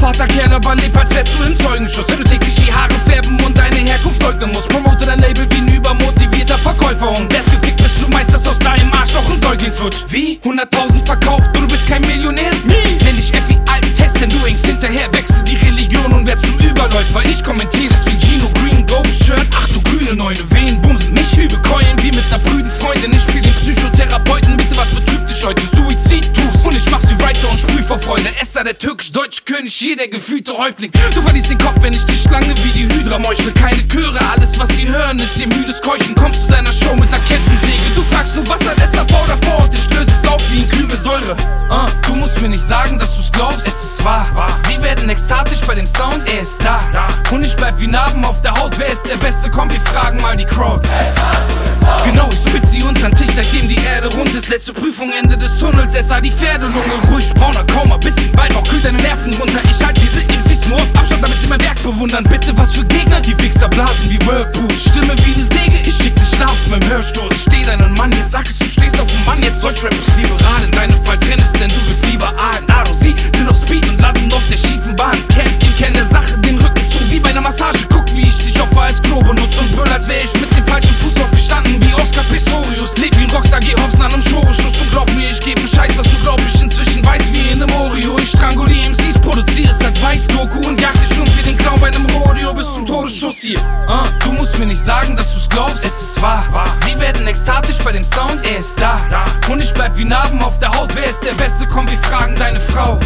Vater Kerl, aber leb, als wärst du im Zeugenschuss. Wenn du täglich die Haare färben und deine Herkunft leugnen musst. Promote dein Label wie ein übermotivierter Verkäufer und werd gefickt, bis du meinst, dass aus deinem Arsch noch ein Säugling flutscht. Wie? 100.000 verkauft und du bist kein Millionär? Nie! Nenn dich Effi alten Test, denn du hängst hinterher, wechsel die Religion und werd zum Überläufer. Ich kommentiere das wie Gino Green, Golden Shirt. Ach du grüne Neune, wen bumsen mich? Übe Keulen wie mit ner brüden Freundin. Ich spiel den Psychotherapeuten, bitte was betrübt dich heute? Suizid tust und ich mach's wie Writer und sprüh vor Freude. Esther, der türkisch-deutsche König, hier der gefühlte Häuptling. Du verlierst den Kopf, wenn ich die Schlange wie die Hydra meuchle. Keine Chöre, alles was sie hören ist ihr müdes Keuchen. Kommst zu deiner Show mit ner Kettensäge. Du fragst nur, was hat Esther davor und ich löse es auf wie ein Kübel Säure. Du musst mir nicht sagen, dass du's glaubst, es ist wahr. Sie werden ekstatisch bei dem Sound, er ist da. Und ich bleib wie Narben auf der Haut, wer ist der Beste? Komm, wir fragen mal die Crowd. Genau, ich spitz sie untern Tisch, seitdem die Erde rund ist. Letzte Prüfung, Ende des Tunnels, es sah die Pferdelunge. Ruhig, brauner, kaum ein bisschen Weihrauch, kühlt deine Nerven runter. Ich halt diese MCs nur auf Abstand, damit sie mein Werk bewundern. Bitte, was für Gegner, die Wichser blasen wie Whirlpool. Stimme wie ne Säge, ich schick dich schlafen mit dem Hörstuhl. Steh deinen Mann, jetzt sagst du stehst auf dem Mann. Jetzt Deutschrap ist liberal, in deinem Fall trennest, denn du willst lieber A&A. Sie sind auf Speed und landen auf der schiefen Bahn. Kenn der Sache den Rücken zu, wie bei einer Massage. Guck, wie ich dich Opfer als Klo benutze und brüll, als wär ich mit dem falschen Fuß aufgestanden, wie Oscar Pistorius. Leb wie ein Rockstar, geh hops an einem Schore-Schuss und glaub mir, ich geb einen Scheiß, was du glaub ich inzwischen weiß, wie in einem Oreo. Ich strangulier MCs, produziere es als Weiß-Doku und jag dich um wie den Clown bei einem Rodeo bis zum Todesschuss hier. Du musst mir nicht sagen, dass du's glaubst, es ist wahr. Sie werden ekstatisch bei dem Sound, er ist da. Und ich bleib wie Narben auf der Haut, wer ist der Beste? Komm, wir fragen deine Frau.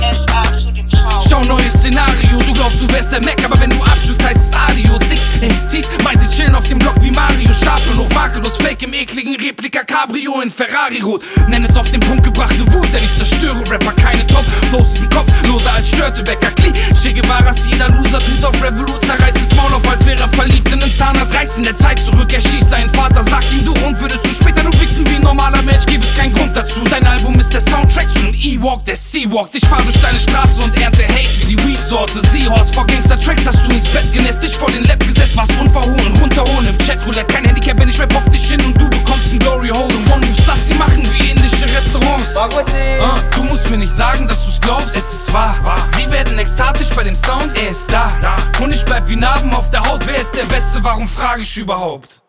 Schau, neues Szenario, du glaubst, du wärst der Mac, aber wenn du abschließt, heißt es Adios. Six MCs, meinen sie chillen auf dem Block wie Mario. Stapel hoch, makellos, Fake im ekligen Replika Cabrio in Ferrari-Rot. Nenn es auf den Punkt gebrachte Wut, denn ich zerstöre Rapper, keine Top. Flows ist ein Kopf, loser als Störtebecker. Che Guevaras, jeder Loser tut auf Revolut, zerreißt das Maul auf, als wäre er verliebt in einen Zahnarzt. Reißt in der Zeit zurück, er schießt deinen Vater, sagt ihm du und würdest du später nur wichsen wie ein normaler Mensch, gibt es keinen Grund dazu. Dein Album ist der Soundtrack zu einem E-Walk, der Sea-Walk. Ich fahr durch deine Straße und ernte Hate wie die Weed-Sorte. Seahorse vor Gangster-Tracks hast du ins Bett genässt, dich vor den Lab gesetzt, warst unverhohlen, runterholen im Chatroulette. Kein Handicap, wenn ich rap, bock dich hin und du bekommst ein Glory Hole in One Moves. Lass sie machen wie indische Restaurants. Du musst mir nicht sagen, dass du's glaubst, es ist wahr. Sie werden ekstatisch bei dem Sound, er ist da. Und ich bleib wie Narben auf der Haut, wer ist der Beste? Warum frage ich überhaupt?